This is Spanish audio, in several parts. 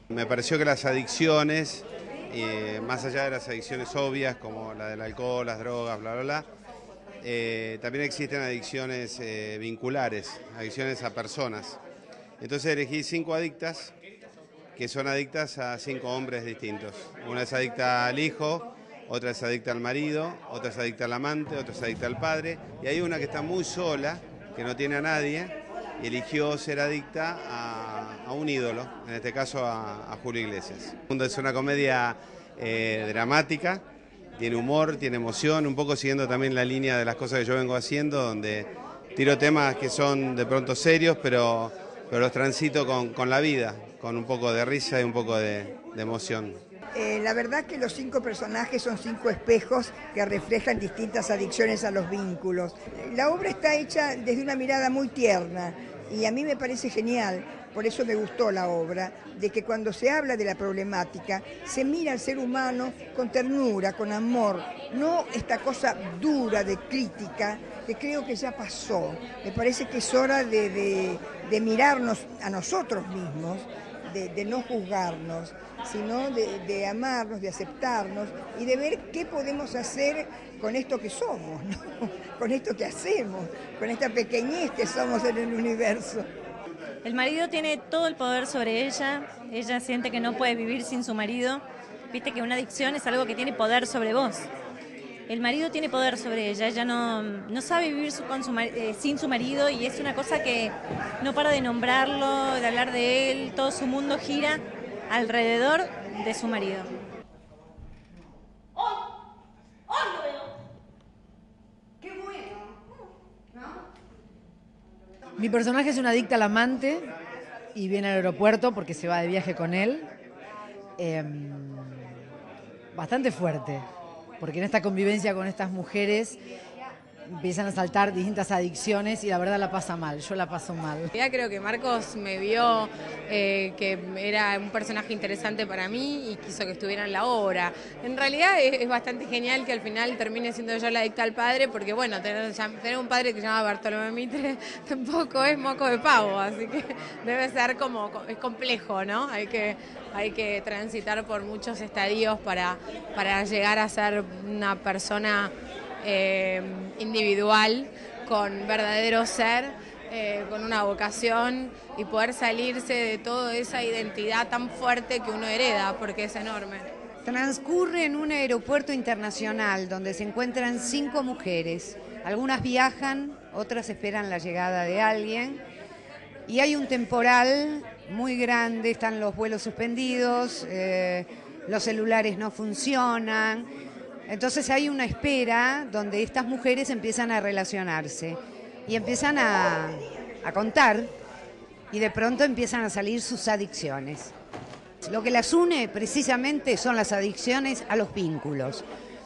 Me pareció que las adicciones, más allá de las adicciones obvias como la del alcohol, las drogas, bla, bla, bla, también existen adicciones vinculares, adicciones a personas. Entonces elegí 5 adictas que son adictas a 5 hombres distintos. Una es adicta al hijo, otra es adicta al marido, otra es adicta al amante, otra es adicta al padre, y hay una que está muy sola, que no tiene a nadie, y eligió ser adicta a un ídolo, en este caso a Julio Iglesias. Es una comedia dramática, tiene humor, tiene emoción, un poco siguiendo también la línea de las cosas que yo vengo haciendo, donde tiro temas que son de pronto serios, pero los transito con la vida, con un poco de risa y un poco de emoción. La verdad que los 5 personajes son 5 espejos que reflejan distintas adicciones a los vínculos. La obra está hecha desde una mirada muy tierna y a mí me parece genial, por eso me gustó la obra, de que cuando se habla de la problemática se mira al ser humano con ternura, con amor, no esta cosa dura de crítica que creo que ya pasó. Me parece que es hora de mirarnos a nosotros mismos, de no juzgarnos, sino de amarnos, de aceptarnos y de ver qué podemos hacer con esto que somos, ¿no? Con esto que hacemos, con esta pequeñez que somos en el universo. El marido tiene todo el poder sobre ella siente que no puede vivir sin su marido. Viste que una adicción es algo que tiene poder sobre vos. El marido tiene poder sobre ella no sabe vivir sin su marido y es una cosa que no para de nombrarlo, de hablar de él, todo su mundo gira alrededor de su marido. ¡Hoy lo veo! ¡Qué bueno! ¿No? Mi personaje es una adicta al amante y viene al aeropuerto porque se va de viaje con él. Bastante fuerte, porque en esta convivencia con estas mujeres empiezan a saltar distintas adicciones y la verdad la pasa mal, yo la paso mal. Ya creo que Marcos me vio que era un personaje interesante para mí y quiso que estuviera en la obra. En realidad es bastante genial que al final termine siendo yo la adicta al padre, porque bueno, tener un padre que se llama Bartolomé Mitre tampoco es moco de pavo, así que debe ser es complejo, ¿no? Hay que transitar por muchos estadios para llegar a ser una persona individual, con verdadero ser, con una vocación y poder salirse de toda esa identidad tan fuerte que uno hereda, porque es enorme. Transcurre en un aeropuerto internacional donde se encuentran 5 mujeres. Algunas viajan, otras esperan la llegada de alguien y hay un temporal muy grande, están los vuelos suspendidos, los celulares no funcionan. Entonces hay una espera donde estas mujeres empiezan a relacionarse y empiezan a contar y de pronto empiezan a salir sus adicciones. Lo que las une precisamente son las adicciones a los vínculos.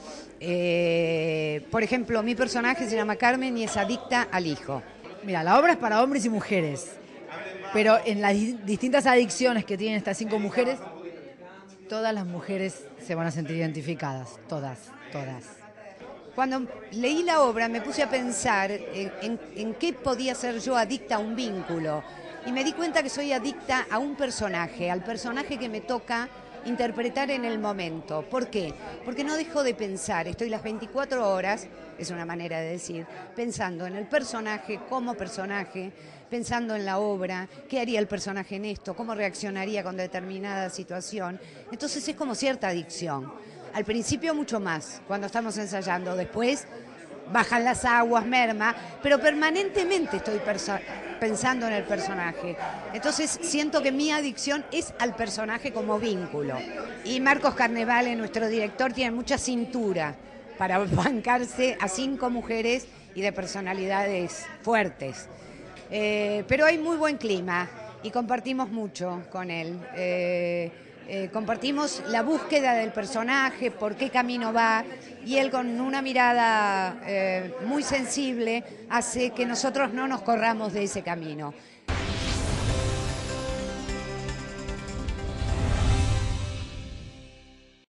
Por ejemplo, mi personaje se llama Carmen y es adicta al hijo. Mira, la obra es para hombres y mujeres, pero en las distintas adicciones que tienen estas 5 mujeres, todas las mujeres se van a sentir identificadas, todas. Cuando leí la obra me puse a pensar en qué podía ser yo adicta a un vínculo y me di cuenta que soy adicta a un personaje, al personaje que me toca interpretar en el momento. ¿Por qué? Porque no dejo de pensar, estoy las 24 horas, es una manera de decir, pensando en el personaje como personaje, pensando en la obra, qué haría el personaje en esto, cómo reaccionaría con determinada situación. Entonces es como cierta adicción. Al principio mucho más, cuando estamos ensayando, después bajan las aguas, merma, pero permanentemente estoy pensando en el personaje. Entonces siento que mi adicción es al personaje como vínculo. Y Marcos Carnevale, nuestro director, tiene mucha cintura para bancarse a 5 mujeres y de personalidades fuertes. Pero hay muy buen clima y compartimos mucho con él. Compartimos la búsqueda del personaje, por qué camino va, y él con una mirada muy sensible hace que nosotros no nos corramos de ese camino.